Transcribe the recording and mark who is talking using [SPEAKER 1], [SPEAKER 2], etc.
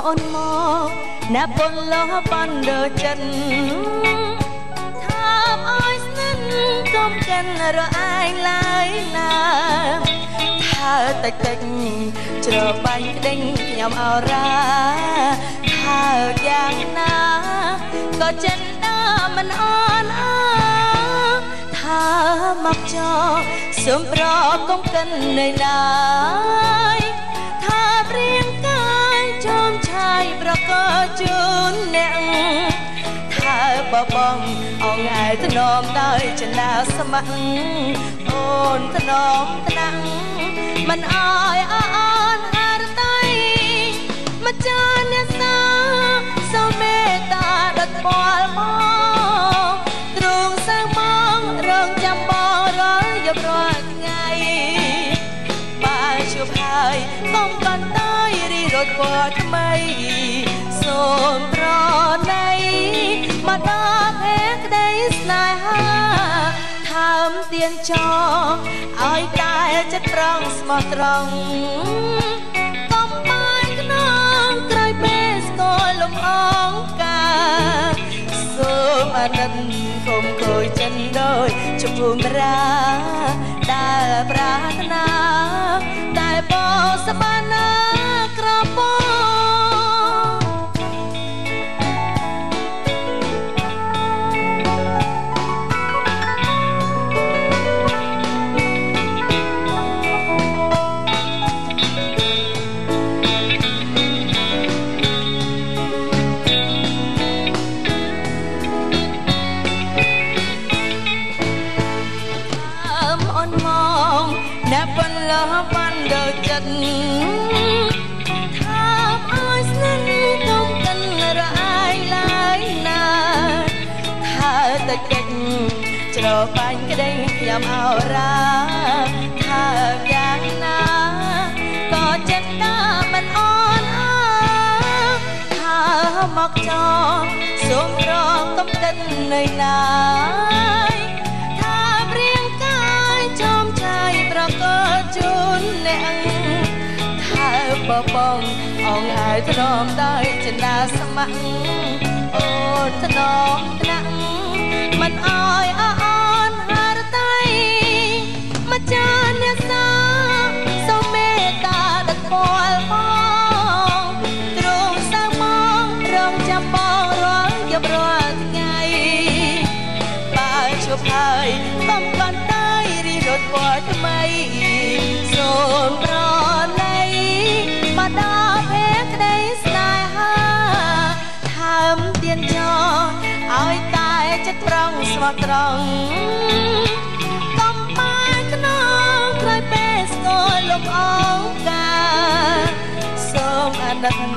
[SPEAKER 1] អូនមកណាប៉ុនលោបានដើរចិនថាមអើយស្និទ្ធកុំកិនរអាយឡើយណាថាតិចតិចជ្របាញ់ក្ដេញខ្ញុំអរ៉ាថាយ៉ាងណាក៏ចិនដល់មិនអន់អើថាមកចោសូមប្រកុំកិននៃណាយថាព្រៀងកាយចោមឆាយប្រកជូនអ្នកថាបបងអងឯធ្នមដោយចិនាស្ម័គ្រអូនធ្នមថ្នាក់មិនអើយអនអរតៃម្ចាស់អ្នកសាសូមមេត្តាដិតពលមកទ្រង់សាំងមករងចាំបងរាល់យប់រាល់ថ្ងៃបើជួបហើយកុំបានតាយរីរត់ពណ៌ថ្មីសូមប្រណីមកដល់ភេក្ដីស្នេហាថើមទៀនចងឲ្យតែចិត្តត្រង់ស្មោះត្រង់កុំបាយក្នុងក្រោយពេលស្គាល់លំអងការសូមអាណិតកុំខូចចិនដោយជំនុំរាដែលប្រាថ្នាតែបងសបានណាក្របងប៉ុនលោបានដើរចិត្តថាអើយស្និទ្ធកុំកិនរអាយឡើយណាថាតិចតិចជ្របាញ់ក្ដេញខ្ញុំអរ៉ាថាយ៉ាងណាក៏ចិត្តតាមិនអន់អើថាមកចោសូមរងកុំកិននៅណាជូនអ្នកថាបបងអងឯធ្នមដោយចិនាស្ម័គ្រអូនធ្នមថ្នាក់មិនអើយអនហារតៃម្ចាស់អ្នកសាសូមមេត្តាដិតពលមកទ្រង់សាំងមករងចាំបងរាល់យប់រាល់ថ្ងៃបើជួបហើយកុំបានតាយរីរត់ពណ៌ថ្មីសូមប្រណីមកដល់ភេក្ដីស្នេហាថើមទៀនចោឲ្យតែចិត្តត្រង់ស្មោះត្រង់កុំបាយក្នុងក្រោយពេលស្គាល់លំអងការសូមអាណិត